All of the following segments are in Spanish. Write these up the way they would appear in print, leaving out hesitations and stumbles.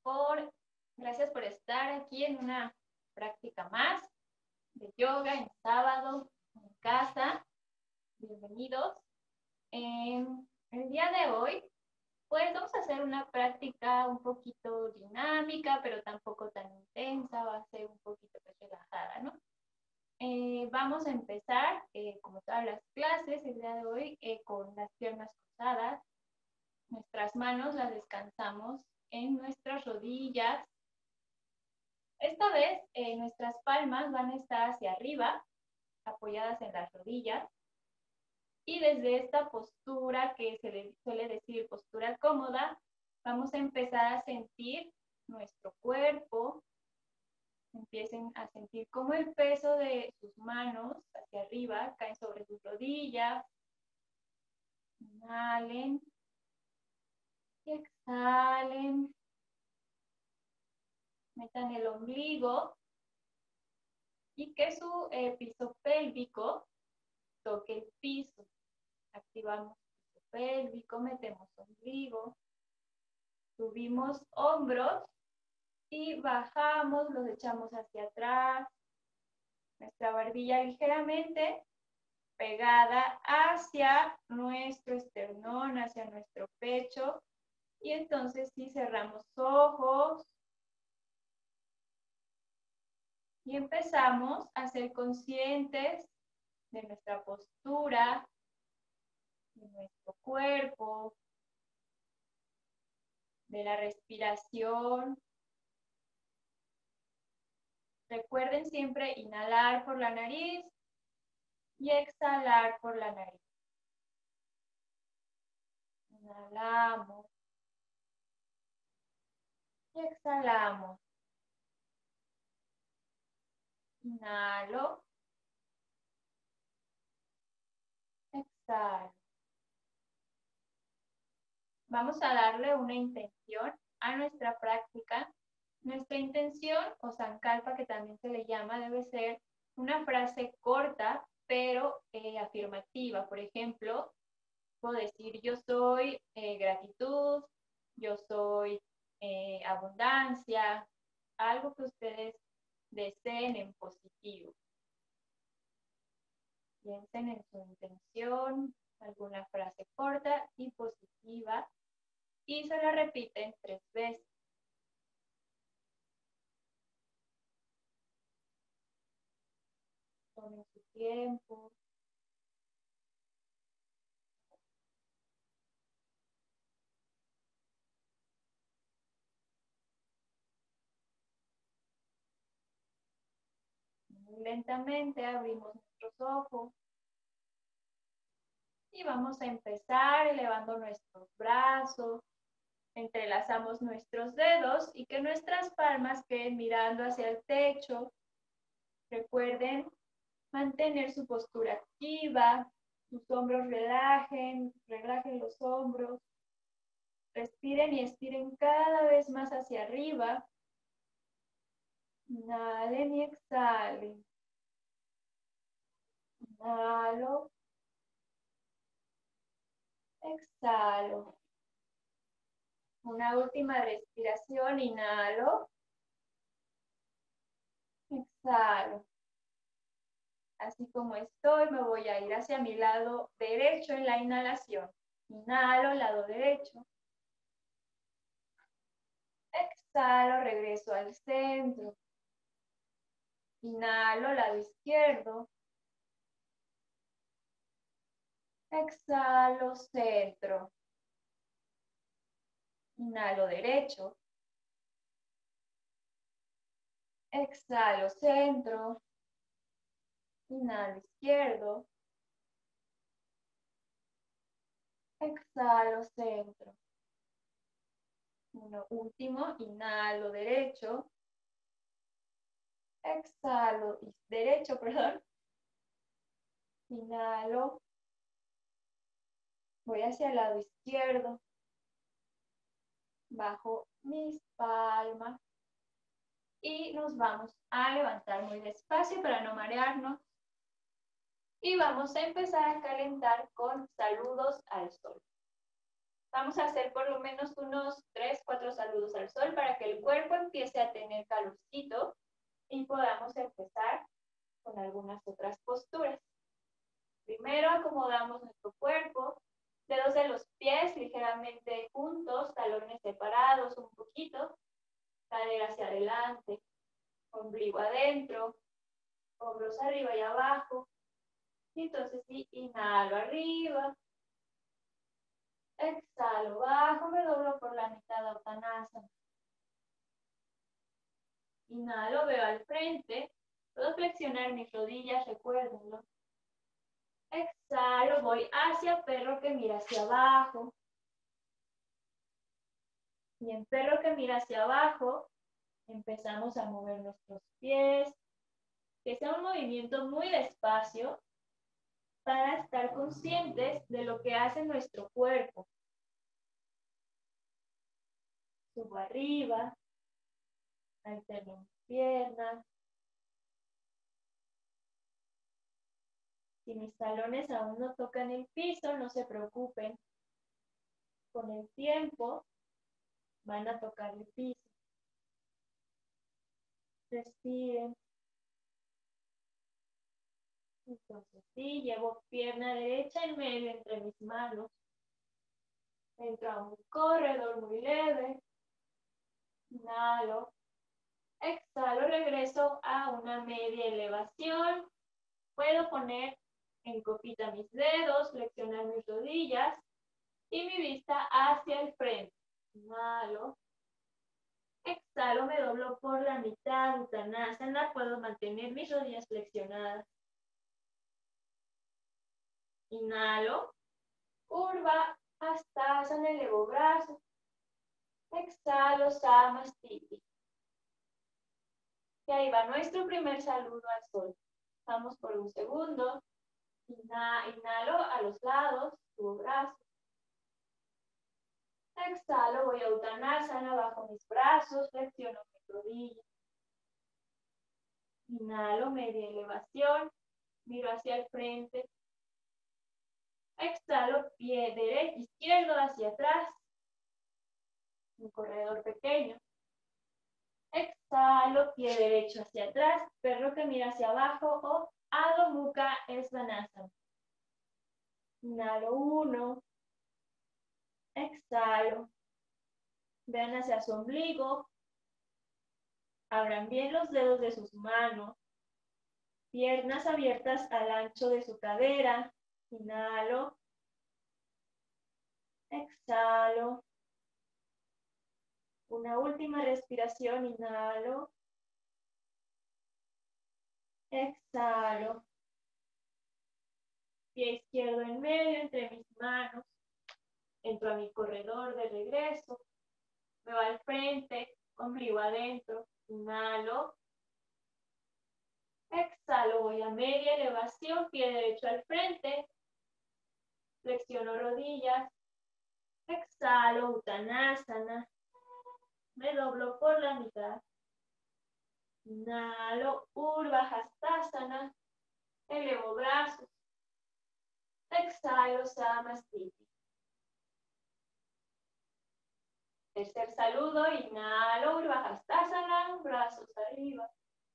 gracias por estar aquí en una práctica más de yoga en sábado, en casa. Bienvenidos. El día de hoy, pues vamos a hacer una práctica un poquito dinámica, pero tampoco tan intensa, va a ser un poquito pues, relajada, ¿no? Vamos a empezar, como todas las clases, el día de hoy, con las piernas cruzadas. Nuestras manos las descansamos en nuestras rodillas. Esta vez nuestras palmas van a estar hacia arriba, apoyadas en las rodillas. Y desde esta postura que se le suele decir postura cómoda, vamos a empezar a sentir nuestro cuerpo. Empiecen a sentir cómo el peso de sus manos hacia arriba cae sobre sus rodillas. Inhalen y exhalen. Metan el ombligo y que su piso pélvico toque el piso. Activamos el piso pélvico, metemos ombligo, subimos hombros y bajamos, los echamos hacia atrás. Nuestra barbilla ligeramente pegada hacia nuestro esternón, hacia nuestro pecho. Y entonces sí cerramos ojos. Y empezamos a ser conscientes de nuestra postura, de nuestro cuerpo, de la respiración. Recuerden siempre inhalar por la nariz y exhalar por la nariz. Inhalamos y exhalamos. Inhalo, exhalo. Vamos a darle una intención a nuestra práctica. Nuestra intención, o sankalpa, que también se le llama, debe ser una frase corta, pero afirmativa. Por ejemplo, puedo decir, yo soy gratitud, yo soy abundancia, algo que ustedes deseen en positivo. Piensen en su intención, alguna frase corta y positiva, y se la repiten 3 veces. Tomen su tiempo. Muy lentamente abrimos nuestros ojos. Y vamos a empezar elevando nuestros brazos. Entrelazamos nuestros dedos y que nuestras palmas queden mirando hacia el techo. Recuerden mantener su postura activa, sus hombros relajen los hombros. Respiren y estiren cada vez más hacia arriba. Inhalen y exhalen. Inhalo. Exhalo. Una última respiración. Inhalo. Exhalo. Así como estoy, me voy a ir hacia mi lado derecho en la inhalación. Inhalo, lado derecho. Exhalo, regreso al centro. Inhalo, lado izquierdo. Exhalo, centro. Inhalo, derecho. Exhalo, centro. Inhalo, izquierdo. Exhalo, centro. Uno último, inhalo, derecho. Exhalo, derecho, perdón. Inhalo. Voy hacia el lado izquierdo. Bajo mis palmas. Y nos vamos a levantar muy despacio para no marearnos. Y vamos a empezar a calentar con saludos al sol. Vamos a hacer por lo menos unos 3, 4 saludos al sol para que el cuerpo empiece a tener calorcito y podamos empezar con algunas otras posturas. Primero acomodamos nuestro cuerpo, dedos de los pies ligeramente juntos, talones separados un poquito, cadera hacia adelante, ombligo adentro, hombros arriba y abajo. Y entonces sí, inhalo arriba, exhalo, bajo, me doblo por la mitad a Uttanasana. Inhalo, veo al frente, puedo flexionar mis rodillas, recuérdenlo. Exhalo, voy hacia perro que mira hacia abajo. Y en perro que mira hacia abajo, empezamos a mover nuestros pies, que sea un movimiento muy despacio para estar conscientes de lo que hace nuestro cuerpo. Subo arriba, alterno mis piernas. Si mis talones aún no tocan el piso, no se preocupen. Con el tiempo van a tocar el piso. Respiren. Entonces sí, llevo pierna derecha en medio entre mis manos. Entro a un corredor muy leve. Inhalo. Exhalo, regreso a una media elevación. Puedo poner en copita mis dedos, flexionar mis rodillas y mi vista hacia el frente. Inhalo. Exhalo, me doblo por la mitad, Uttanasana. Puedo mantener mis rodillas flexionadas. Inhalo. Curva, Hastasana, elevo brazos. Exhalo, Samastiti. Y ahí va nuestro primer saludo al sol. Vamos por un segundo. Inhalo a los lados, subo brazos. Exhalo, voy a Uttanasana, bajo mis brazos, flexiono mis rodillas. Inhalo, media elevación, miro hacia el frente. Exhalo, pie derecho, izquierdo hacia atrás. Un corredor pequeño. Exhalo, pie derecho hacia atrás, perro que mira hacia abajo o Adho Mukha Svanasana. Inhalo 1. Exhalo. Vean hacia su ombligo. Abran bien los dedos de sus manos. Piernas abiertas al ancho de su cadera. Inhalo. Exhalo. Una última respiración. Inhalo. Exhalo. Pie izquierdo en medio entre mis manos. Entro a mi corredor de regreso. Me va al frente, ombligo adentro. Inhalo. Exhalo, voy a media elevación, pie derecho al frente. Flexiono rodillas. Exhalo, Uttanasana. Me doblo por la mitad. Inhalo, Urdhva Hastasana. Elevo brazos. Exhalo, Samastiti. Tercer saludo, inhalo, Urdhva Hastasana, brazos arriba.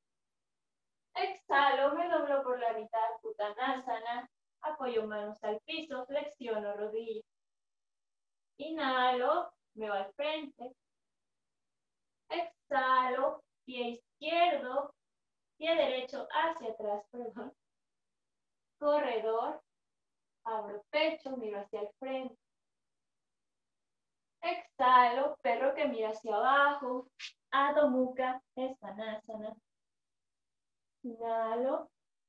Exhalo, me doblo por la mitad, Uttanasana. Apoyo manos al piso, flexiono rodillas. Inhalo, me voy al frente. Exhalo, pie izquierdo, pie derecho hacia atrás, perdón. Corredor, abro pecho, miro hacia el frente. Exhalo, perro que mira hacia abajo. Adho Mukha Svanasana. Inhalo.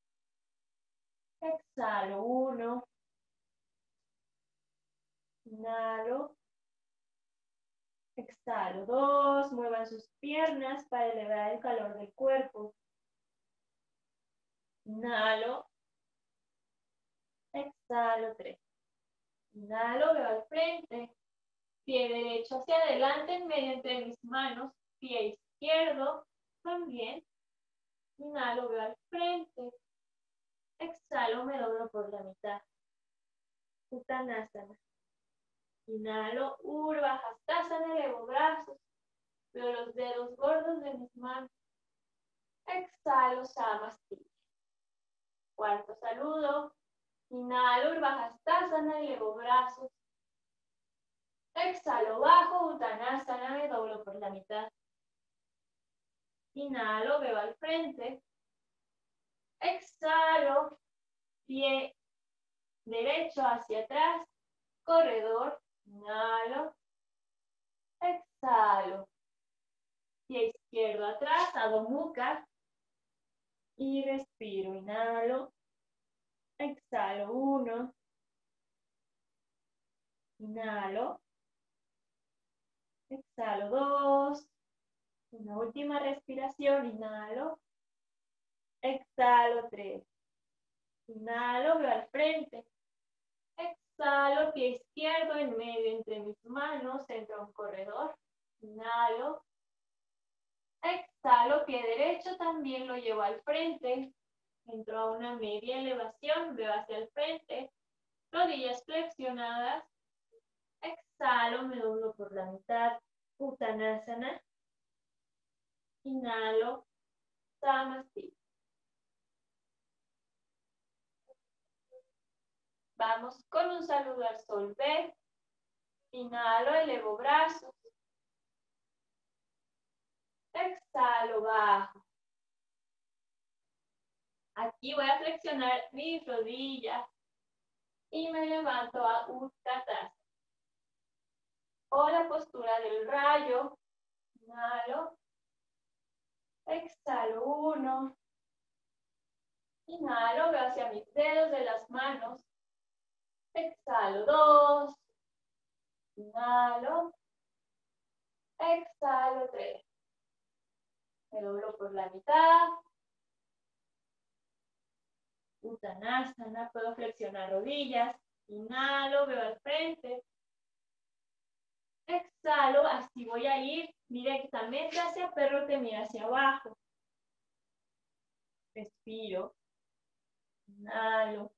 Exhalo, 1. Inhalo. Exhalo, 2. Muevan sus piernas para elevar el calor del cuerpo. Inhalo. Exhalo, 3. Inhalo, veo al frente. Pie derecho hacia adelante, en medio entre mis manos. Pie izquierdo también. Inhalo, veo al frente. Exhalo, me doblo por la mitad. Uttanasana. Inhalo, Urdhva Hastasana, elevo brazos. Veo los dedos gordos de mis manos. Exhalo, Samasthiti. Cuarto saludo. Inhalo, Urdhva Hastasana, elevo brazos. Exhalo, bajo, Uttanasana, me doblo por la mitad. Inhalo, veo al frente. Exhalo, pie derecho hacia atrás, corredor. Inhalo, exhalo. Pie izquierdo atrás, Adho Mukha. Y respiro, inhalo, exhalo, 1. Inhalo, exhalo, 2. Una última respiración, inhalo, exhalo, 3. Inhalo, veo al frente. Exhalo, pie izquierdo en medio entre mis manos, entro a un corredor. Inhalo. Exhalo, pie derecho también lo llevo al frente. Entro a una media elevación, veo hacia el frente. Rodillas flexionadas. Exhalo, me doblo por la mitad. Uttanasana. Inhalo. Samasthiti. Vamos con un saludo al sol. Ve. Inhalo, elevo brazos. Exhalo, bajo. Aquí voy a flexionar mis rodillas y me levanto a Utkatasana. O la postura del rayo. Inhalo. Exhalo, 1. Inhalo, veo hacia mis dedos de las manos. Exhalo, 2. Inhalo. Exhalo, 3. Me doblo por la mitad. Uttanasana, puedo flexionar rodillas. Inhalo, veo al frente. Exhalo, así voy a ir directamente hacia perro que mira hacia abajo. Respiro. Inhalo.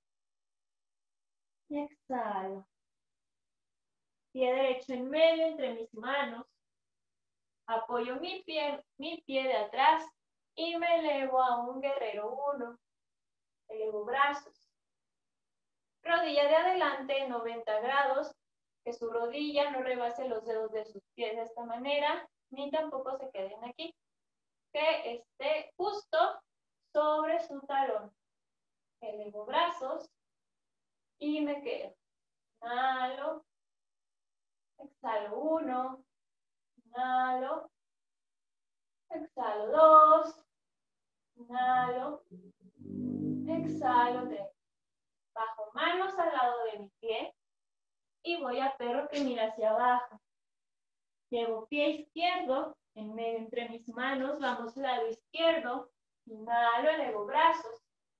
Exhalo. Pie derecho en medio entre mis manos. Apoyo mi pie de atrás y me elevo a un guerrero 1. Elevo brazos. Rodilla de adelante 90 grados. Que su rodilla no rebase los dedos de sus pies de esta manera, ni tampoco se queden aquí. Que esté justo sobre su talón. Elevo brazos y me quedo. Inhalo. Exhalo, 1. Inhalo. Exhalo, 2. Inhalo. Exhalo, 3. Bajo manos al lado de mi pie. Y voy a perro que mira hacia abajo. Llevo pie izquierdo en medio entre mis manos. Vamos lado izquierdo. Inhalo, elevo brazos.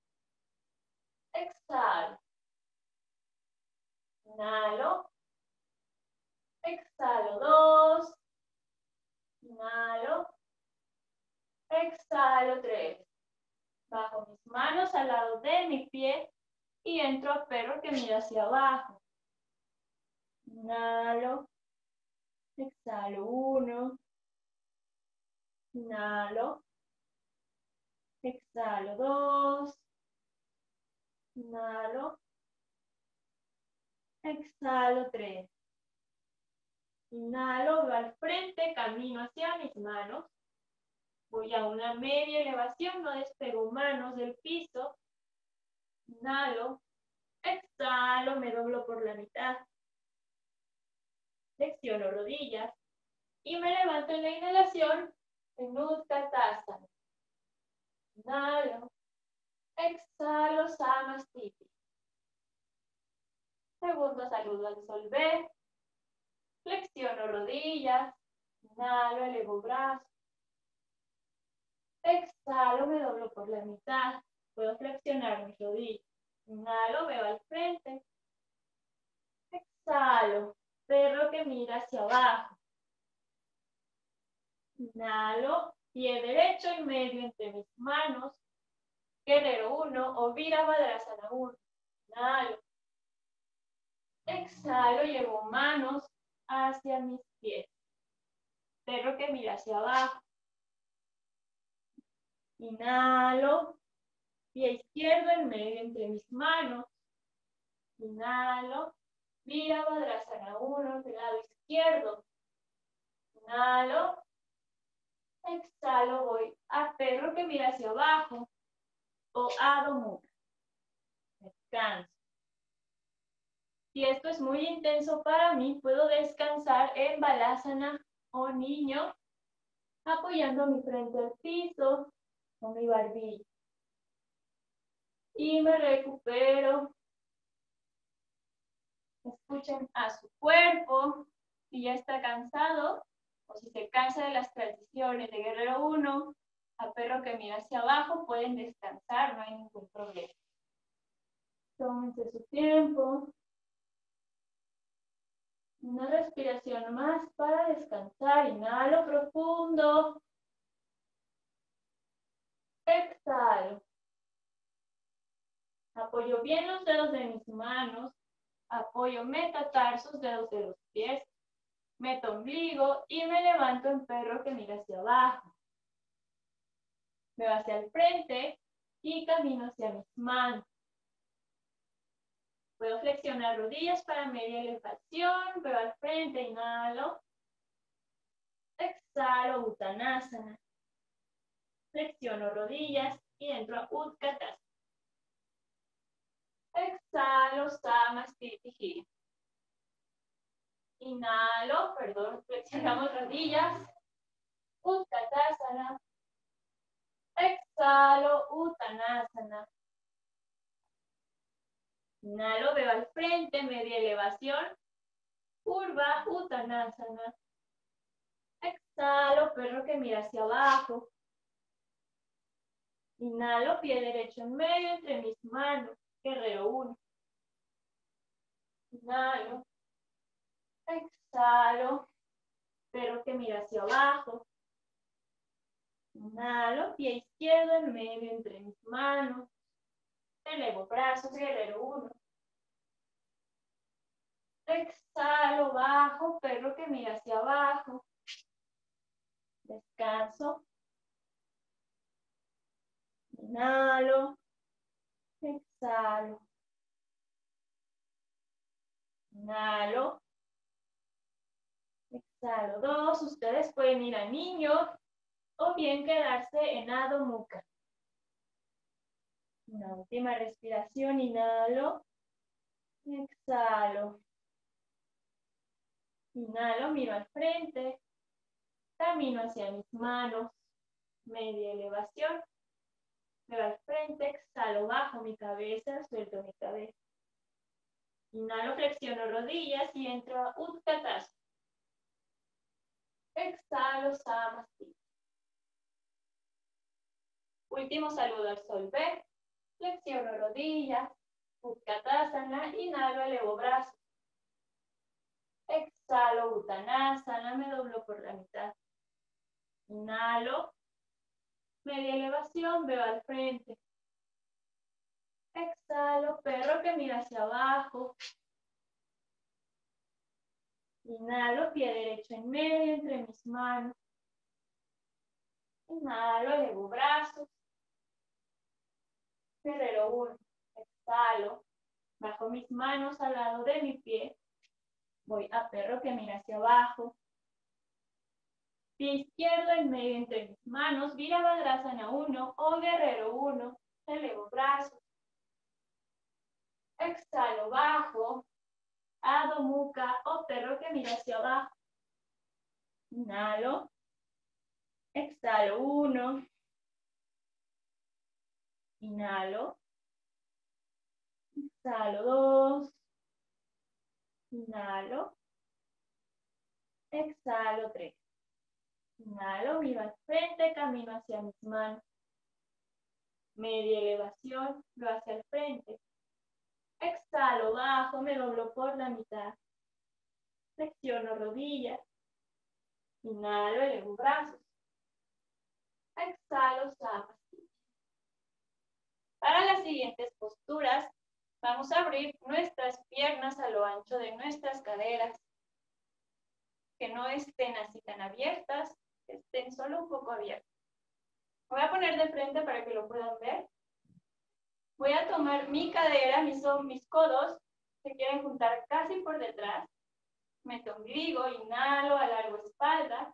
Exhalo. Inhalo. Exhalo, 2. Inhalo. Exhalo, 3. Bajo mis manos al lado de mi pie y entro a perro que mira hacia abajo. Inhalo. Exhalo, 1. Inhalo. Exhalo, 2. Inhalo. Exhalo, 3. Inhalo, veo al frente, camino hacia mis manos. Voy a una media elevación, no despego manos del piso. Inhalo. Exhalo, me doblo por la mitad. Flexiono rodillas. Y me levanto en la inhalación en Utkatasana. Inhalo. Exhalo, Samasthiti. Segundo saludo al sol. Ve. Flexiono rodillas. Inhalo, elevo brazos. Exhalo, me doblo por la mitad. Puedo flexionar mis rodillas. Inhalo, veo al frente. Exhalo, perro que mira hacia abajo. Inhalo, pie derecho en medio entre mis manos. Guerrero 1 o Virabhadrasana 1. Inhalo. Exhalo, llevo manos hacia mis pies. Perro que mira hacia abajo. Inhalo, pie izquierdo en medio entre mis manos. Inhalo, Virabhadrasana 1 del lado izquierdo. Inhalo, exhalo, voy a perro que mira hacia abajo o Adho Mukha. Descanso. Si esto es muy intenso para mí, puedo descansar en Balasana o niño, apoyando mi frente al piso o mi barbilla. Y me recupero. Escuchen a su cuerpo. Si ya está cansado o si se cansa de las transiciones de Guerrero 1 a perro que mira hacia abajo, pueden descansar, no hay ningún problema. Tómense su tiempo. Una respiración más para descansar. Inhalo profundo. Exhalo. Apoyo bien los dedos de mis manos. Apoyo metatarsos, dedos de los pies. Meto ombligo y me levanto en perro que mira hacia abajo. Me voy hacia el frente y camino hacia mis manos. Puedo flexionar rodillas para media elevación. Veo al frente, inhalo. Exhalo, Uttanasana. Flexiono rodillas y entro a Utkatasana. Exhalo, Samastiti. Inhalo, flexionamos rodillas. Utkatasana. Exhalo, Uttanasana. Inhalo, veo al frente, media elevación. Curva, Uttanasana. Exhalo, perro que mira hacia abajo. Inhalo, pie derecho en medio entre mis manos. Guerrero 1. Inhalo. Exhalo, perro que mira hacia abajo. Inhalo, pie izquierdo en medio entre mis manos. Elevo brazos, Guerrero 1. Exhalo, bajo, perro que mira hacia abajo. Descanso. Inhalo. Exhalo. Inhalo. Exhalo. 2. Ustedes pueden ir a niño o bien quedarse en Adho Mukha. Una última respiración. Inhalo. Exhalo. Inhalo, miro al frente. Camino hacia mis manos. Media elevación. Miro al frente. Exhalo, bajo mi cabeza. Suelto mi cabeza. Inhalo, flexiono rodillas y entro a Utkatasana. Exhalo, Samastiti. Último saludo al sol B. Flexiono rodillas. Utkatasana. Inhalo, elevo brazos. Exhalo, Uttanasana. Me doblo por la mitad. Inhalo. Media elevación, veo al frente. Exhalo, perro que mira hacia abajo. Inhalo, pie derecho en medio entre mis manos. Inhalo, elevo brazos. Guerrero 1. Exhalo, bajo mis manos al lado de mi pie. Voy a perro que mira hacia abajo. Pie izquierdo en medio entre mis manos. Virabhadrasana 1 o Guerrero 1. Elevo brazos. Exhalo, bajo. Adho Mukha o perro que mira hacia abajo. Inhalo. Exhalo 1. Inhalo. Exhalo 2. Inhalo. Exhalo 3. Inhalo, miro al frente, camino hacia mis manos. Media elevación, lo hacia el frente. Exhalo, bajo, me doblo por la mitad. Flexiono rodillas. Inhalo, elevo brazos. Exhalo, Samastiti. Para las siguientes posturas, Vamos a abrir nuestras piernas a lo ancho de nuestras caderas. Que no estén así tan abiertas, que estén solo un poco abiertas. Me voy a poner de frente para que lo puedan ver. Voy a tomar mi cadera, mis codos, se quieren juntar casi por detrás. Meto ombligo, inhalo, alargo espalda.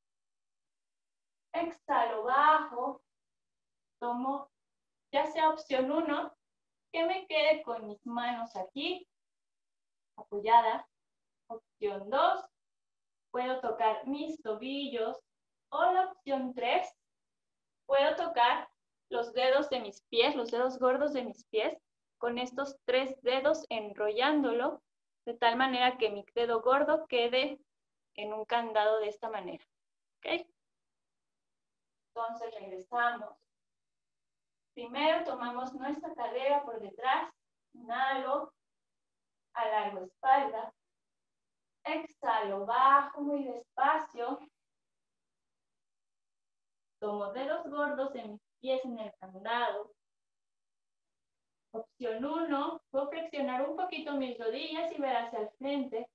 Exhalo, bajo. Tomo, ya sea opción 1, que me quede con mis manos aquí, apoyadas. Opción 2, puedo tocar mis tobillos. O la opción 3, puedo tocar los dedos de mis pies, los dedos gordos de mis pies, con estos 3 dedos enrollándolo, de tal manera que mi dedo gordo quede en un candado de esta manera. ¿Ok? Entonces regresamos. Primero tomamos nuestra cadera por detrás, inhalo, alargo espalda, exhalo, bajo muy despacio, tomo dedos gordos de mis pies en el candado. Opción 1, puedo flexionar un poquito mis rodillas y ver hacia el frente.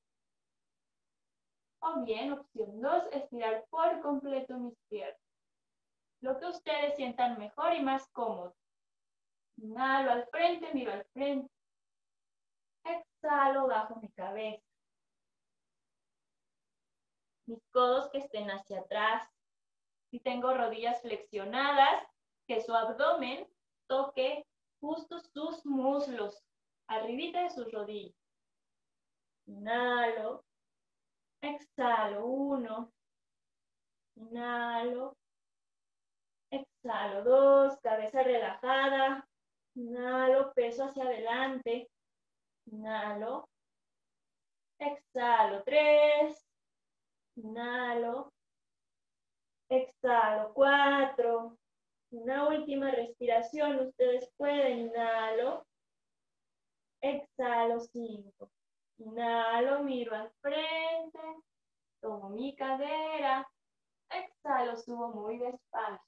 O bien, opción 2, estirar por completo mis piernas. Lo que ustedes sientan mejor y más cómodo. Inhalo al frente, miro al frente. Exhalo, bajo mi cabeza. Mis codos que estén hacia atrás. Si tengo rodillas flexionadas, que su abdomen toque justo sus muslos, arribita de sus rodillas. Inhalo, exhalo, 1. Inhalo, exhalo, 2. Cabeza relajada. Inhalo, peso hacia adelante. Inhalo, exhalo, 3. Inhalo, exhalo, 4. Una última respiración, ustedes pueden. Inhalo, exhalo, 5. Inhalo, miro al frente, tomo mi cadera, exhalo, subo muy despacio.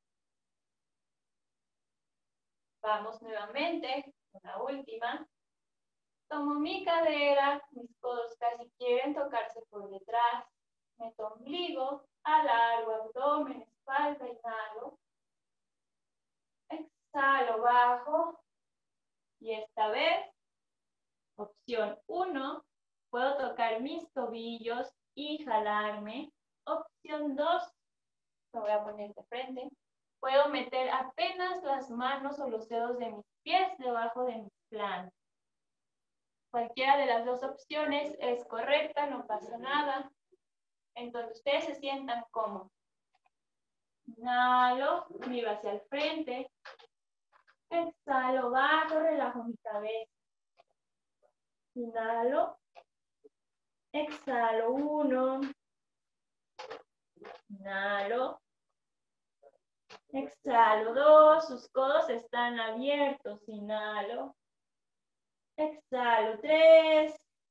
Vamos nuevamente, una última. Tomo mi cadera, mis codos casi quieren tocarse por detrás. Meto ombligo, alargo abdomen, espalda, inhalo. Exhalo, bajo. Y esta vez, opción 1, puedo tocar mis tobillos y jalarme. Opción 2, me voy a poner de frente. Puedo meter apenas las manos o los dedos de mis pies debajo de mis plantas. Cualquiera de las dos opciones es correcta, no pasa nada. Entonces ustedes se sientan cómodos. Inhalo, miro hacia el frente. Exhalo, bajo, relajo mi cabeza. Inhalo. Exhalo, 1. Inhalo. Exhalo, 2. Sus codos están abiertos. Inhalo. Exhalo, 3.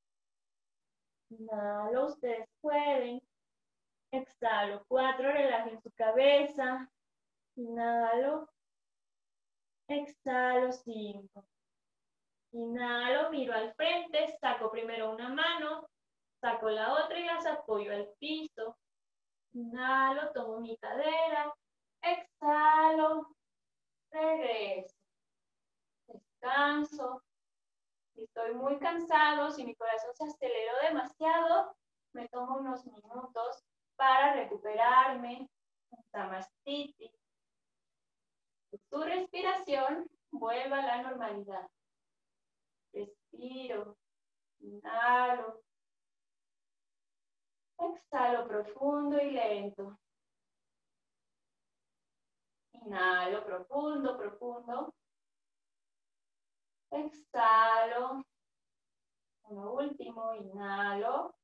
Inhalo, ustedes pueden. Exhalo, 4. Relajen su cabeza. Inhalo. Exhalo, 5. Inhalo, miro al frente, saco primero una mano, saco la otra y las apoyo al piso. Inhalo, tomo mi cadera, exhalo, regreso. Descanso. Si estoy muy cansado, si mi corazón se aceleró demasiado, me tomo unos minutos para recuperarme. Samastiti. Tu respiración vuelva a la normalidad. Respiro, inhalo, exhalo profundo y lento. Inhalo profundo, profundo. Exhalo. Uno último, inhalo.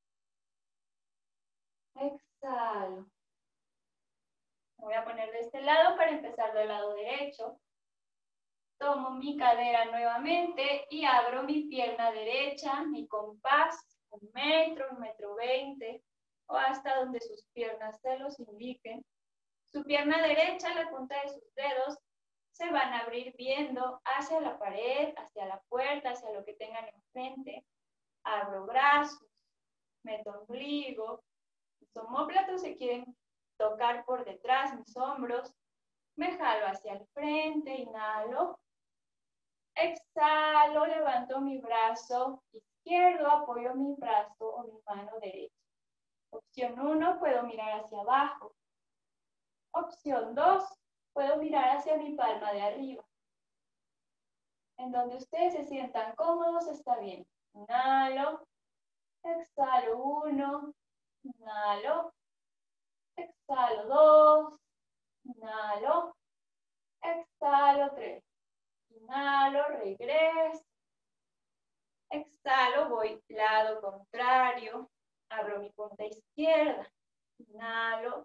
Exhalo. Me voy a poner de este lado para empezar del lado derecho. Tomo mi cadera nuevamente y abro mi pierna derecha, mi compás, 1 metro, 1,20 m, o hasta donde sus piernas se los indiquen. Su pierna derecha, la punta de sus dedos, se van a abrir viendo hacia la pared, hacia la puerta, hacia lo que tengan enfrente. Abro brazos, meto ombligo, mis omóplatos se quieren tocar por detrás, mis hombros. Me jalo hacia el frente, inhalo. Exhalo, levanto mi brazo izquierdo, apoyo mi brazo o mi mano derecha. Opción 1, puedo mirar hacia abajo. Opción 2, puedo mirar hacia mi palma de arriba. En donde ustedes se sientan cómodos está bien. Inhalo, exhalo 1, inhalo, exhalo 2, inhalo, exhalo 3. Inhalo, regreso. Exhalo, voy lado contrario. Abro mi punta izquierda. Inhalo.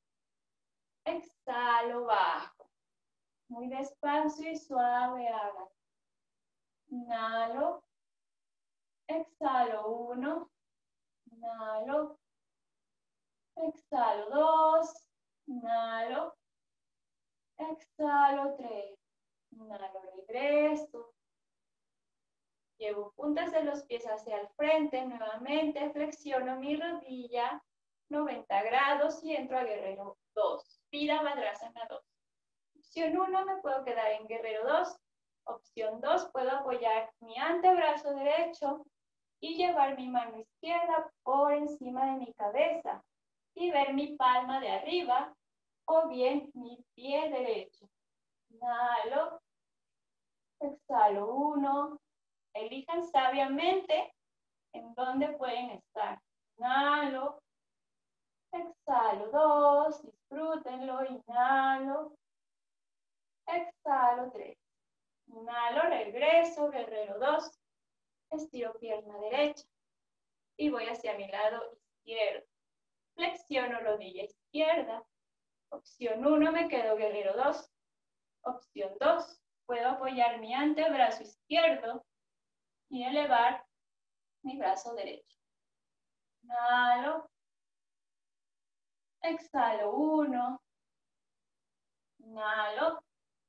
Exhalo, bajo. Muy despacio y suave hagan. Inhalo. Exhalo 1. Inhalo. Exhalo 2. Inhalo. Exhalo 3. Inhalo, regreso. Llevo puntas de los pies hacia el frente. Nuevamente flexiono mi rodilla 90 grados y entro a guerrero 2. Virabhadrasana 2. Opción 1, me puedo quedar en guerrero 2. Opción 2, puedo apoyar mi antebrazo derecho y llevar mi mano izquierda por encima de mi cabeza y ver mi palma de arriba o bien mi pie derecho. Inhalo. Exhalo 1. Elijan sabiamente en dónde pueden estar. Inhalo. Exhalo 2. Disfrútenlo. Inhalo. Exhalo 3. Inhalo, regreso, guerrero 2. Estiro pierna derecha. Y voy hacia mi lado izquierdo. Flexiono rodilla izquierda. Opción 1, me quedo guerrero 2. Opción 2, puedo apoyar mi antebrazo izquierdo y elevar mi brazo derecho. Inhalo. Exhalo 1. Inhalo.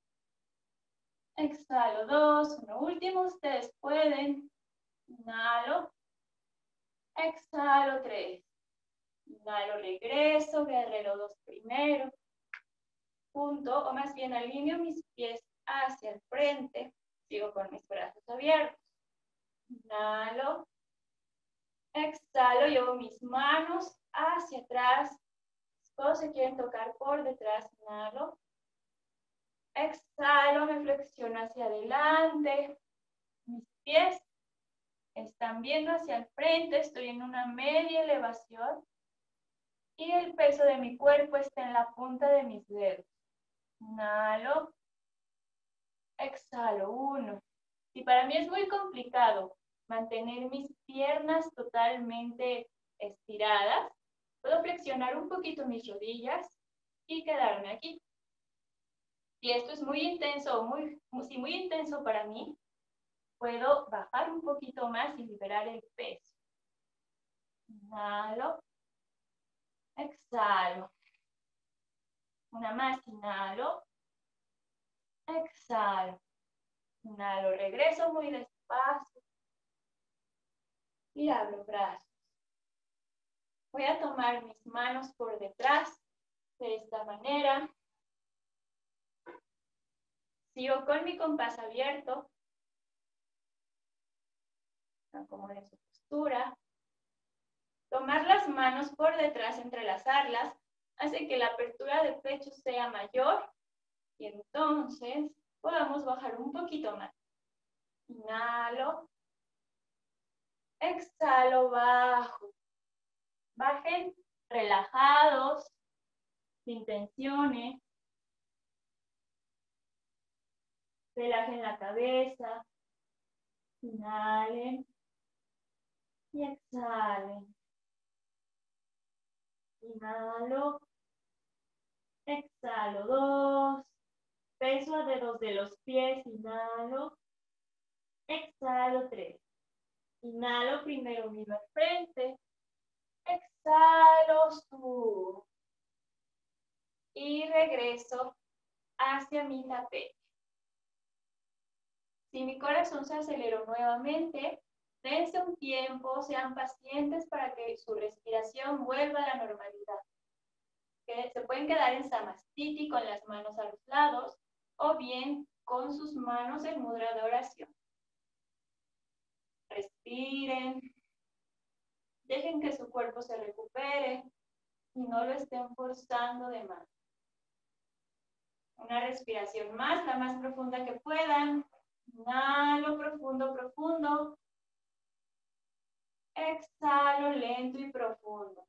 Exhalo 2. Uno último, ustedes pueden. Inhalo. Exhalo 3. Inhalo, regreso, guerrero 2 primero. Punto, o más bien alineo mis pies hacia el frente. Sigo con mis brazos abiertos. Inhalo. Exhalo, llevo mis manos hacia atrás. Todos se quieren tocar por detrás. Inhalo. Exhalo, me flexiono hacia adelante. Mis pies están viendo hacia el frente. Estoy en una media elevación. Y el peso de mi cuerpo está en la punta de mis dedos. Inhalo. Exhalo 1. Y para mí es muy complicado mantener mis piernas totalmente estiradas, puedo flexionar un poquito mis rodillas y quedarme aquí. Si esto es muy intenso o muy intenso para mí, puedo bajar un poquito más y liberar el peso. Inhalo. Exhalo. Una más, inhalo. Exhalo. Inhalo, regreso muy despacio. Y abro brazos. Voy a tomar mis manos por detrás de esta manera. Sigo con mi compás abierto. Acomoden su postura. Tomar las manos por detrás, entrelazarlas, hace que la apertura de pecho sea mayor y entonces podamos bajar un poquito más. Inhalo. Exhalo, bajo. Bajen relajados, sin tensiones. Relajen la cabeza. Inhalen. Y exhalen. Inhalo. Exhalo, 2. Peso a dedos de los pies. Inhalo. Exhalo, 3. Inhalo, primero miro al frente. Exhalo, subo. Y regreso hacia mi tapete. Si mi corazón se aceleró nuevamente, dense un tiempo, sean pacientes para que su respiración vuelva a la normalidad. Se pueden quedar en Samastiti con las manos a los lados o bien con sus manos en mudra de oración. Respiren, dejen que su cuerpo se recupere y no lo estén forzando de más. Una respiración más, la más profunda que puedan. Inhalo profundo, profundo. Exhalo lento y profundo.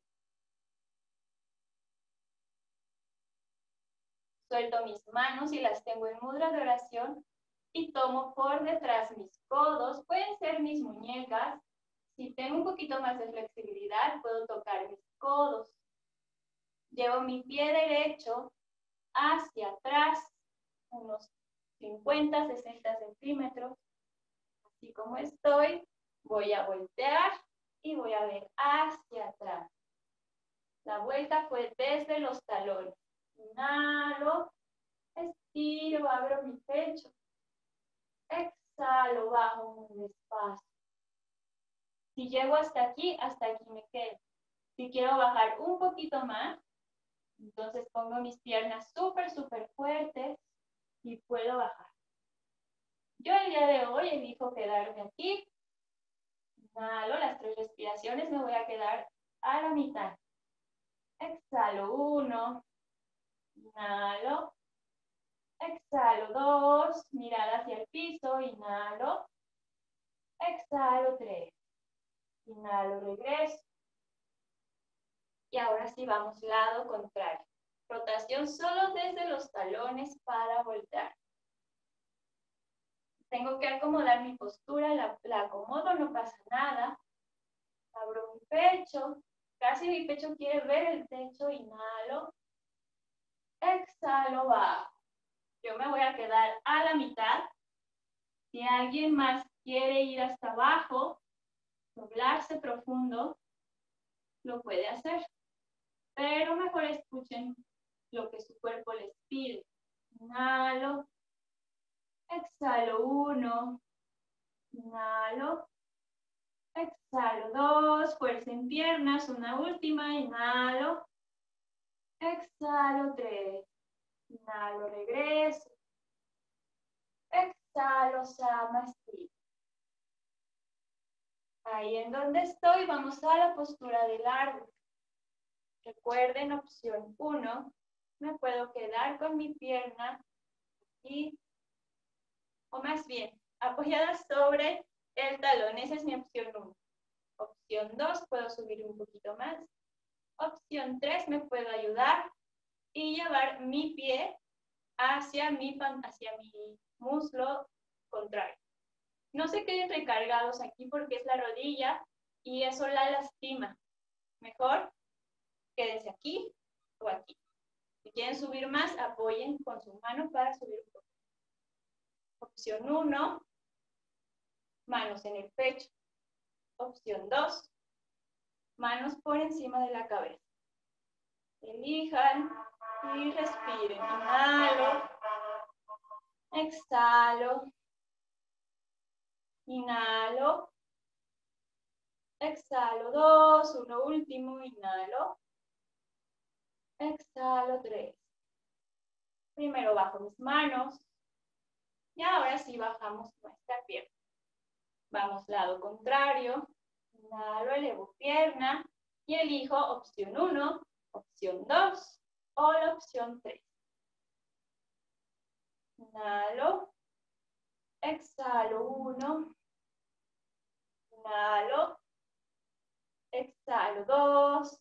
Suelto mis manos y las tengo en mudra de oración y tomo por detrás mis codos. Pueden ser mis muñecas. Si tengo un poquito más de flexibilidad, puedo tocar mis codos. Llevo mi pie derecho hacia atrás, unos 50, 60 centímetros. Así como estoy, voy a voltear y voy a ver hacia atrás. La vuelta fue desde los talones. Inhalo, estiro, abro mi pecho. Exhalo, bajo muy despacio. Si llego hasta aquí me quedo. Si quiero bajar un poquito más, entonces pongo mis piernas súper, súper fuertes y puedo bajar. Yo el día de hoy elijo quedarme aquí. Inhalo, las 3 respiraciones, me voy a quedar a la mitad. Exhalo, 1. Inhalo. Exhalo, 2. Mirada hacia el piso. Inhalo. Exhalo, 3. Inhalo, regreso. Y ahora sí vamos lado contrario. Rotación solo desde los talones para voltear. Tengo que acomodar mi postura, la acomodo, no pasa nada. Abro mi pecho, casi mi pecho quiere ver el techo, inhalo. Exhalo, bajo. Yo me voy a quedar a la mitad. Si alguien más quiere ir hasta abajo, doblarse profundo, lo puede hacer. Pero mejor escuchen lo que su cuerpo les pide. Inhalo. Exhalo, 1. Inhalo. Exhalo, 2. Fuerza en piernas. Una última. Inhalo. Exhalo, 3. Inhalo, regreso. Exhalo, Samastiti. Ahí en donde estoy, vamos a la postura del árbol. Recuerden, opción 1. Me puedo quedar con mi pierna aquí, o más bien, apoyada sobre el talón. Esa es mi opción 1. Opción 2, puedo subir un poquito más. Opción 3, me puedo ayudar y llevar mi pie hacia mi muslo contrario. No se queden recargados aquí porque es la rodilla y eso la lastima. Mejor quédense aquí o aquí. Si quieren subir más, apoyen con su mano para subir un poco. Opción 1, manos en el pecho. Opción 2, manos por encima de la cabeza. Elijan y respiren. Inhalo. Exhalo. Inhalo. Exhalo, 2. Uno último. Inhalo. Exhalo, 3. Primero bajo mis manos. Y ahora sí bajamos nuestra pierna. Vamos lado contrario. Inhalo, elevo pierna. Y elijo opción 1, opción 2 o la opción 3. Inhalo. Exhalo, 1. Inhalo. Exhalo, 2.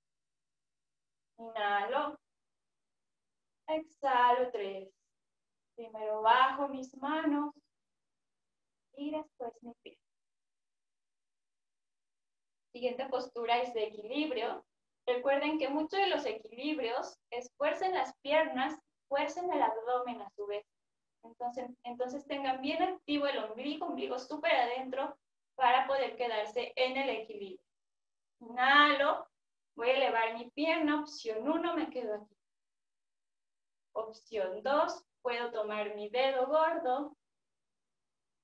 Inhalo. Exhalo, 3. Primero bajo mis manos y después mi pie. Siguiente postura es de equilibrio. Recuerden que muchos de los equilibrios esfuercen las piernas, fuercen el abdomen a su vez. Entonces tengan bien activo el ombligo súper adentro para poder quedarse en el equilibrio. Inhalo, voy a elevar mi pierna, opción 1, me quedo aquí. Opción 2, puedo tomar mi dedo gordo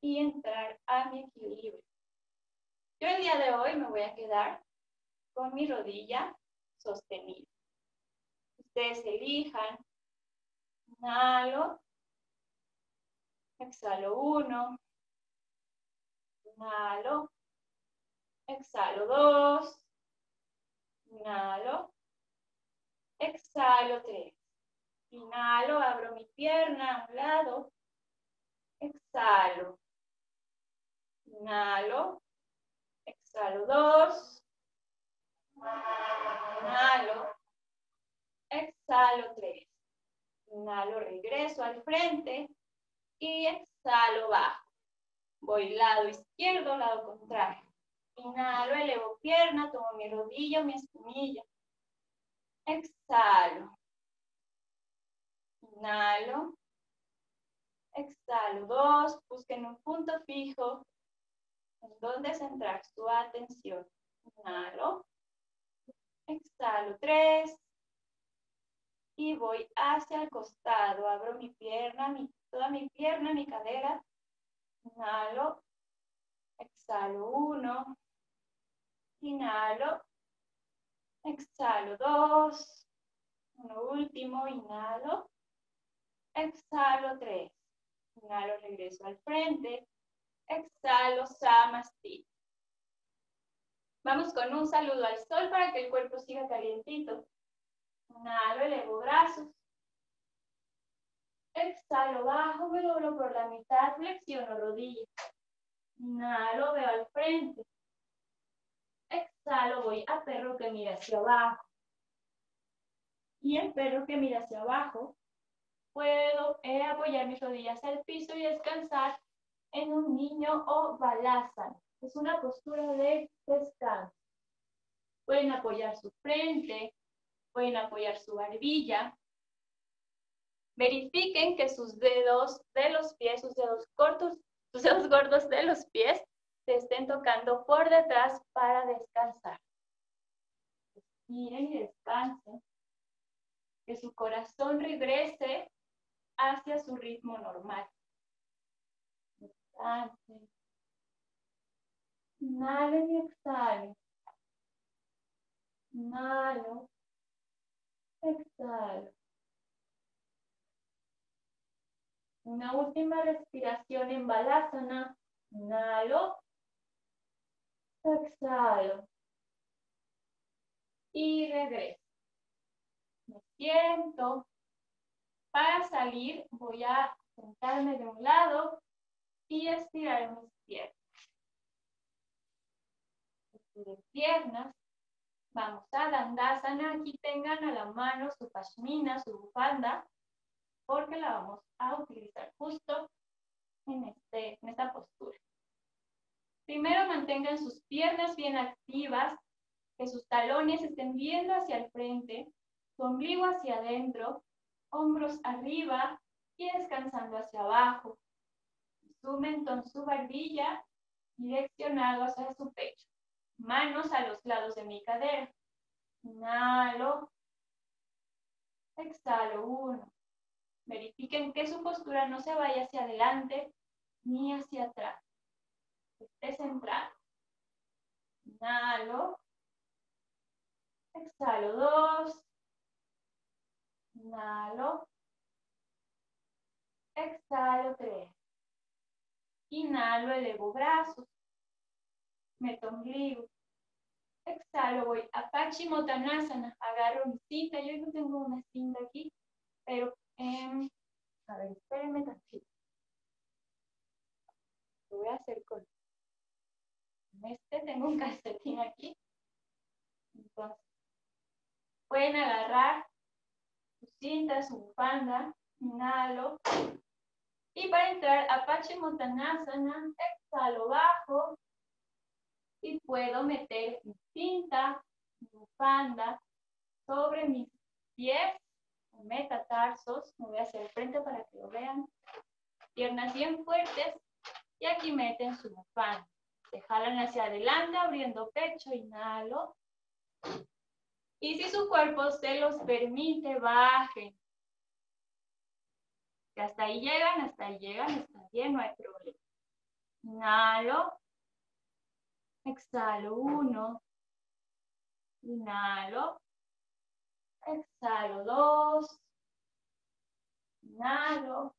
y entrar a mi equilibrio. Yo el día de hoy me voy a quedar con mi rodilla sostenida. Ustedes elijan. Inhalo. Exhalo 1. Inhalo. Exhalo 2. Inhalo. Exhalo 3. Inhalo, abro mi pierna a un lado. Exhalo. Inhalo. Exhalo 2. Inhalo. Exhalo 3. Inhalo, regreso al frente. Y exhalo, bajo. Voy lado izquierdo, lado contrario. Inhalo, elevo pierna, tomo mi rodilla, mi espinilla. Exhalo. Inhalo. Exhalo 2. Busquen un punto fijo en donde centrar su atención. Inhalo. Exhalo 3. Y voy hacia el costado. Abro mi pierna, toda mi pierna, mi cadera. Inhalo. Exhalo 1. Inhalo. Exhalo 2. Uno último. Inhalo. Exhalo 3. Inhalo, regreso al frente. Exhalo, Samastiti. Vamos con un saludo al sol para que el cuerpo siga calientito. Inhalo, elevo brazos. Exhalo, bajo, me doblo por la mitad, flexiono rodillas. Inhalo, veo al frente. Exhalo, voy a perro que mira hacia abajo. Y el perro que mira hacia abajo, puedo apoyar mis rodillas al piso y descansar en un niño o balasana. Es una postura de descanso. Pueden apoyar su frente, pueden apoyar su barbilla. Verifiquen que sus dedos de los pies, sus dedos gordos de los pies, se estén tocando por detrás para descansar. Respiren y descansen. Que su corazón regrese hacia su ritmo normal. Descansen. Inhalen y exhalen. Inhalo. Exhalo. Una última respiración en balasana. Inhalo. Exhalo. Y regreso. Me siento. Para salir voy a sentarme de un lado y estirar mis piernas. Estiro piernas. Vamos a Dandasana. Aquí tengan a la mano su pashmina, su bufanda, porque la vamos a utilizar justo en esta postura. Primero mantengan sus piernas bien activas, que sus talones estén viendo hacia el frente, su ombligo hacia adentro, hombros arriba y descansando hacia abajo. Su mentón, su barbilla direccionado hacia su pecho. Manos a los lados de mi cadera. Inhalo. Exhalo 1. Verifiquen que su postura no se vaya hacia adelante ni hacia atrás. Esté centrado. Inhalo. Exhalo 2. Inhalo. Exhalo 3. Inhalo, elevo brazos. Meto ombligo. Exhalo, voy a Paschimottanasana. Agarro mi cinta. Yo no tengo una cinta aquí, pero a ver, espérenme tantito. Lo voy a hacer con tengo un calcetín aquí. Entonces, pueden agarrar su cinta, su bufanda. Inhalo. Y para entrar a Paschimottanasana, exhalo bajo. Y puedo meter mi cinta, mi bufanda, sobre mis pies, metatarsos. Me voy a hacer el frente para que lo vean. Piernas bien fuertes. Y aquí meten su bufanda. Se jalan hacia adelante, abriendo pecho. Inhalo. Y si su cuerpo se los permite, bajen. Que hasta ahí llegan, está bien, no hay problema. Inhalo. Exhalo 1. Inhalo. Exhalo 2. Inhalo.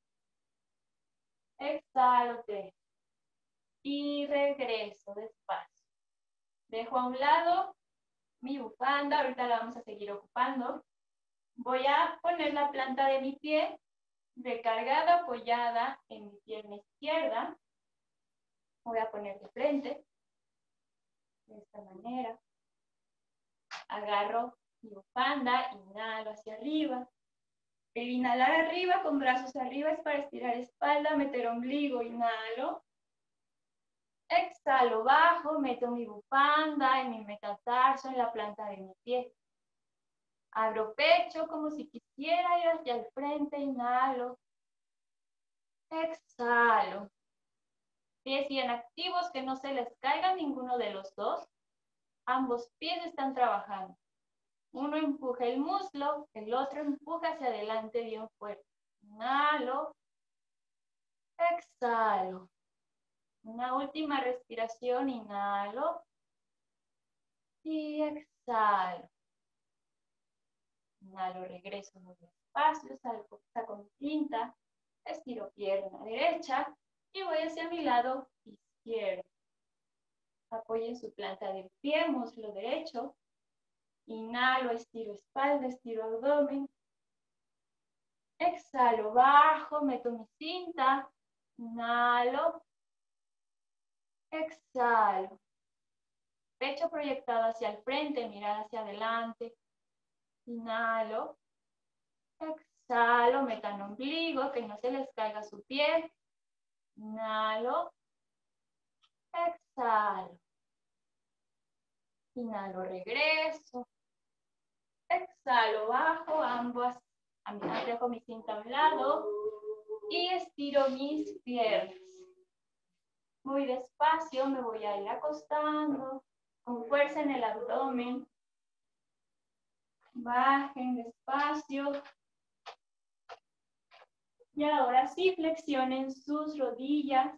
Exhalo 3. Y regreso despacio. Dejo a un lado mi bufanda, ahorita la vamos a seguir ocupando. Voy a poner la planta de mi pie recargada, apoyada en mi pierna izquierda. Voy a poner de frente, de esta manera. Agarro mi bufanda, inhalo hacia arriba. El inhalar arriba con brazos arriba es para estirar espalda, meter ombligo, inhalo. Exhalo, bajo, meto mi bufanda en mi metatarso, en la planta de mi pie. Abro pecho como si quisiera ir hacia el frente, inhalo. Exhalo. Pies bien activos, que no se les caiga ninguno de los dos. Ambos pies están trabajando. Uno empuja el muslo, el otro empuja hacia adelante bien fuerte. Inhalo. Exhalo. Una última respiración, inhalo. Y exhalo. Inhalo, regreso muy despacio, saco mi cinta, estiro pierna derecha y voy hacia mi lado izquierdo. Apoyen su planta del pie, muslo derecho. Inhalo, estiro espalda, estiro abdomen. Exhalo, bajo, meto mi cinta. Inhalo. Exhalo. Pecho proyectado hacia el frente, mirada hacia adelante. Inhalo. Exhalo, metan ombligo, que no se les caiga su pie. Inhalo. Exhalo. Inhalo, regreso. Exhalo, bajo, ambos. Dejo mi cinta a un lado. Y estiro mis piernas. Muy despacio me voy a ir acostando. Con fuerza en el abdomen. Bajen despacio. Y ahora sí, flexionen sus rodillas.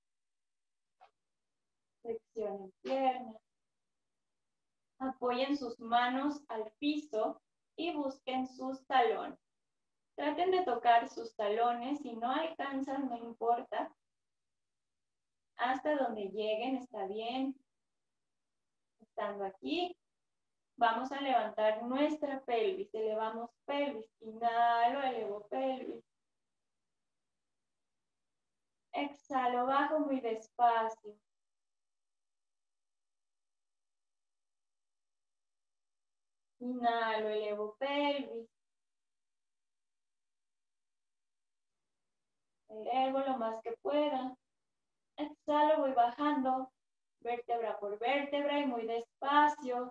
Flexionen piernas. Apoyen sus manos al piso y busquen sus talones. Traten de tocar sus talones. Si no alcanzan, no importa. Hasta donde lleguen está bien. Estando aquí, vamos a levantar nuestra pelvis. Elevamos pelvis. Inhalo, elevo pelvis. Exhalo, bajo muy despacio. Inhalo, elevo pelvis. Elevo lo más que pueda. Exhalo, voy bajando, vértebra por vértebra y muy despacio.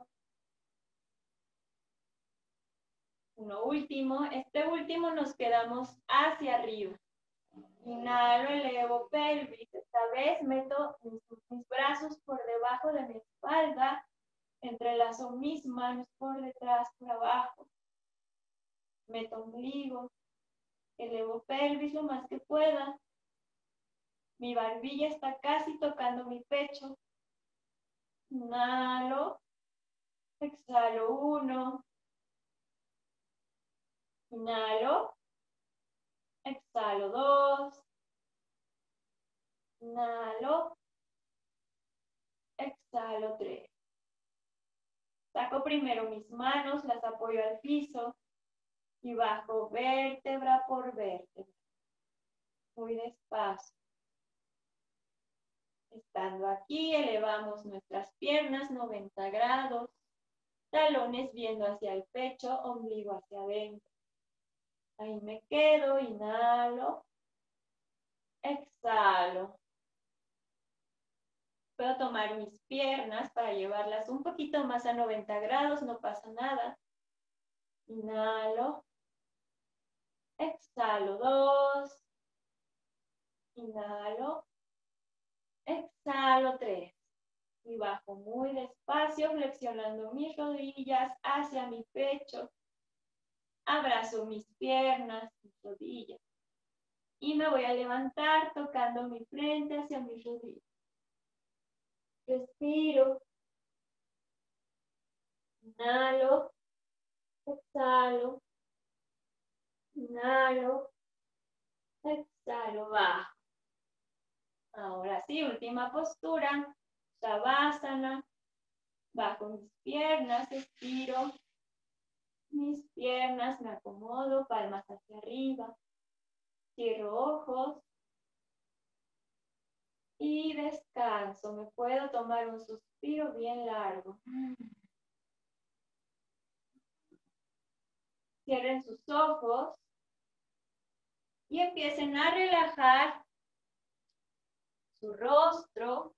Uno último. Este último nos quedamos hacia arriba. Inhalo, elevo pelvis. Esta vez meto mis brazos por debajo de mi espalda. Entrelazo mis manos por detrás, por abajo. Meto ombligo. Elevo pelvis lo más que pueda. Mi barbilla está casi tocando mi pecho. Inhalo. Exhalo 1. Inhalo. Exhalo 2. Inhalo. Exhalo 3. Saco primero mis manos, las apoyo al piso y bajo vértebra por vértebra. Muy despacio. Estando aquí, elevamos nuestras piernas 90 grados. Talones viendo hacia el pecho, ombligo hacia adentro. Ahí me quedo, inhalo. Exhalo. Puedo tomar mis piernas para llevarlas un poquito más a 90 grados, no pasa nada. Inhalo. Exhalo 2. Inhalo. Exhalo 3. Y bajo muy despacio, flexionando mis rodillas hacia mi pecho. Abrazo mis piernas, mis rodillas. Y me voy a levantar tocando mi frente hacia mis rodillas. Respiro. Inhalo. Exhalo. Inhalo. Exhalo. Bajo. Ahora sí, última postura. Shavasana. Bajo mis piernas. Estiro mis piernas. Me acomodo. Palmas hacia arriba. Cierro ojos. Y descanso. Me puedo tomar un suspiro bien largo. Cierren sus ojos. Y empiecen a relajar su rostro.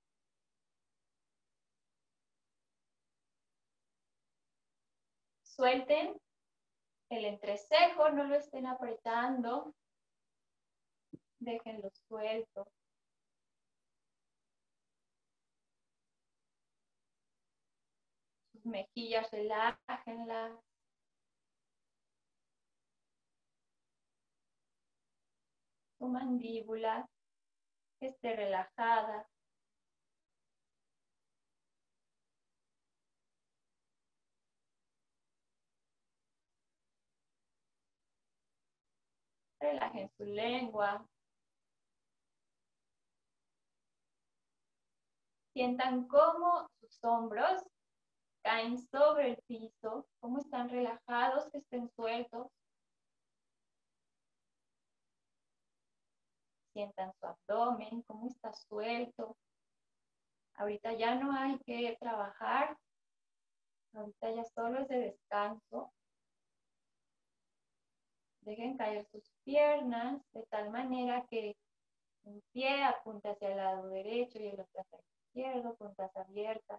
Suelten el entrecejo, no lo estén apretando. Déjenlo suelto. Sus mejillas, relájenlas. Su mandíbula que esté relajada. Relajen su lengua. Sientan cómo sus hombros caen sobre el piso, cómo están relajados, que estén sueltos. Sientan su abdomen, cómo está suelto. Ahorita ya no hay que trabajar. Ahorita ya solo es de descanso. Dejen caer sus piernas de tal manera que un pie apunte hacia el lado derecho y el otro hacia el izquierdo, puntas abiertas.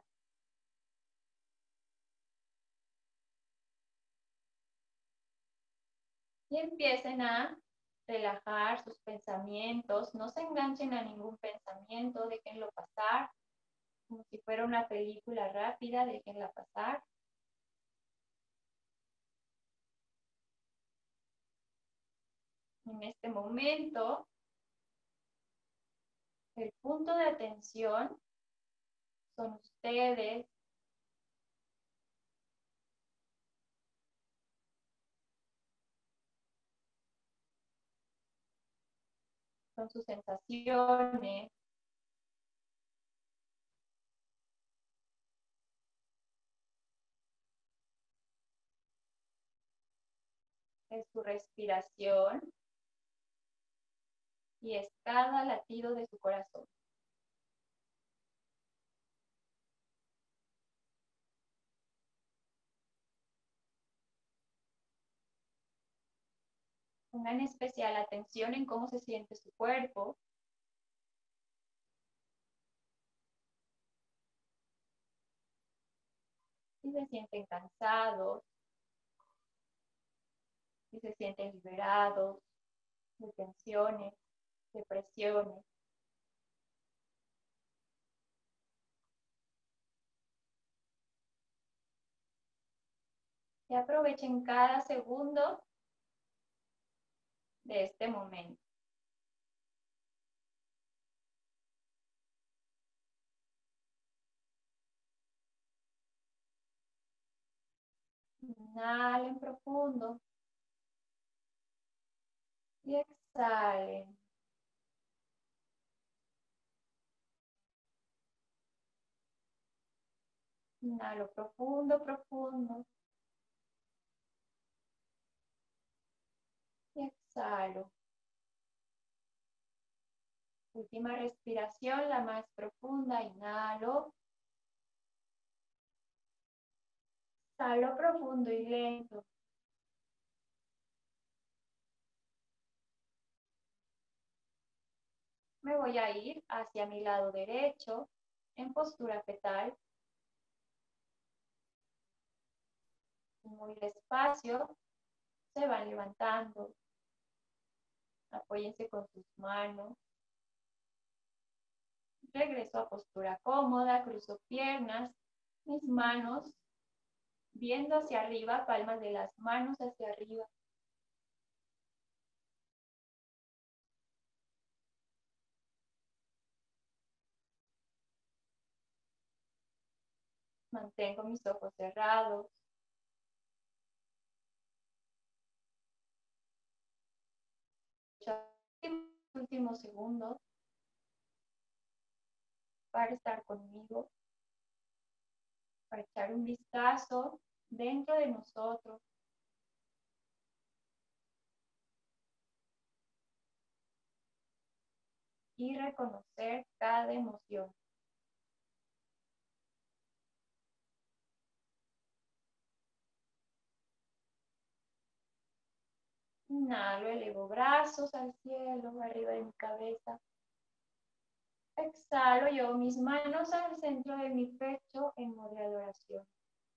Y empiecen a relajar sus pensamientos. No se enganchen a ningún pensamiento, déjenlo pasar. Como si fuera una película rápida, déjenla pasar. En este momento, el punto de atención son ustedes. Son sus sensaciones. Es su respiración. Y es cada latido de su corazón. Pongan especial atención en cómo se siente su cuerpo. Si se sienten cansados, si se sienten liberados de tensiones, de presiones. Y aprovechen cada segundo de este momento. Inhalen profundo y exhalen. Inhalo profundo, profundo. Y exhalo. Última respiración, la más profunda. Inhalo. Exhalo profundo y lento. Me voy a ir hacia mi lado derecho en postura fetal. Muy despacio se van levantando. Apóyense con sus manos. Regreso a postura cómoda, cruzo piernas, mis manos viendo hacia arriba, palmas de las manos hacia arriba. Mantengo mis ojos cerrados. Últimos segundos para estar conmigo, para echar un vistazo dentro de nosotros. Y reconocer cada emoción. Inhalo, elevo brazos al cielo, arriba de mi cabeza. Exhalo, llevo mis manos al centro de mi pecho en modo de adoración.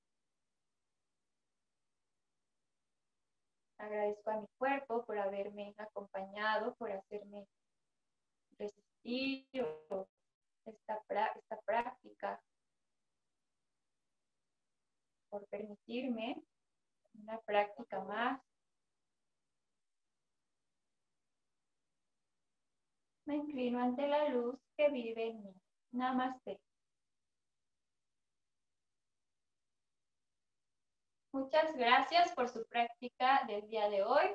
Agradezco a mi cuerpo por haberme acompañado, por hacerme resistir esta práctica, por permitirme una práctica más. Me inclino ante la luz que vive en mí. Namaste. Muchas gracias por su práctica del día de hoy.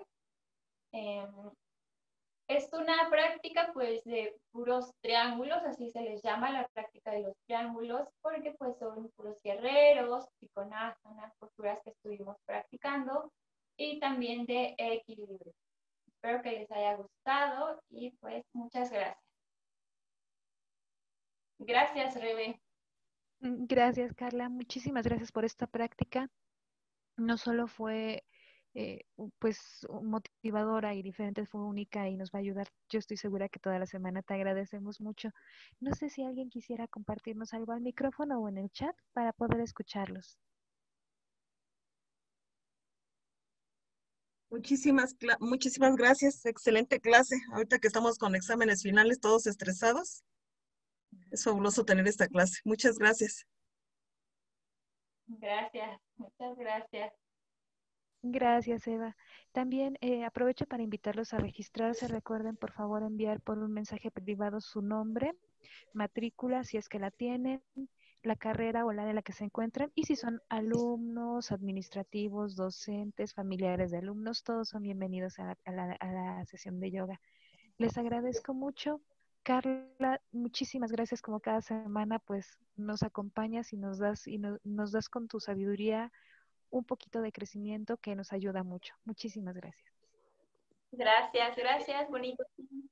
Es una práctica pues de puros triángulos, así se les llama la práctica de los triángulos, porque pues son puros guerreros, trikonasana, posturas que estuvimos practicando, y también de equilibrio. Espero que les haya gustado y pues muchas gracias. Gracias, Rebe. Gracias, Carla. Muchísimas gracias por esta práctica. No solo fue pues motivadora y diferente, fue única y nos va a ayudar. Yo estoy segura que toda la semana te agradecemos mucho. No sé si alguien quisiera compartirnos algo al micrófono o en el chat para poder escucharlos. Muchísimas gracias. Excelente clase. Ahorita que estamos con exámenes finales, todos estresados, es fabuloso tener esta clase. Muchas gracias. Gracias, muchas gracias. Gracias, Eva. También aprovecho para invitarlos a registrarse. Recuerden, por favor, enviar por un mensaje privado su nombre, matrícula, si es que la tienen, la carrera o la de la que se encuentran, y si son alumnos, administrativos, docentes, familiares de alumnos, todos son bienvenidos a la sesión de yoga. Les agradezco mucho. Carla, muchísimas gracias, como cada semana pues nos acompañas y nos das con tu sabiduría un poquito de crecimiento que nos ayuda mucho. Muchísimas gracias. Gracias, gracias, bonito.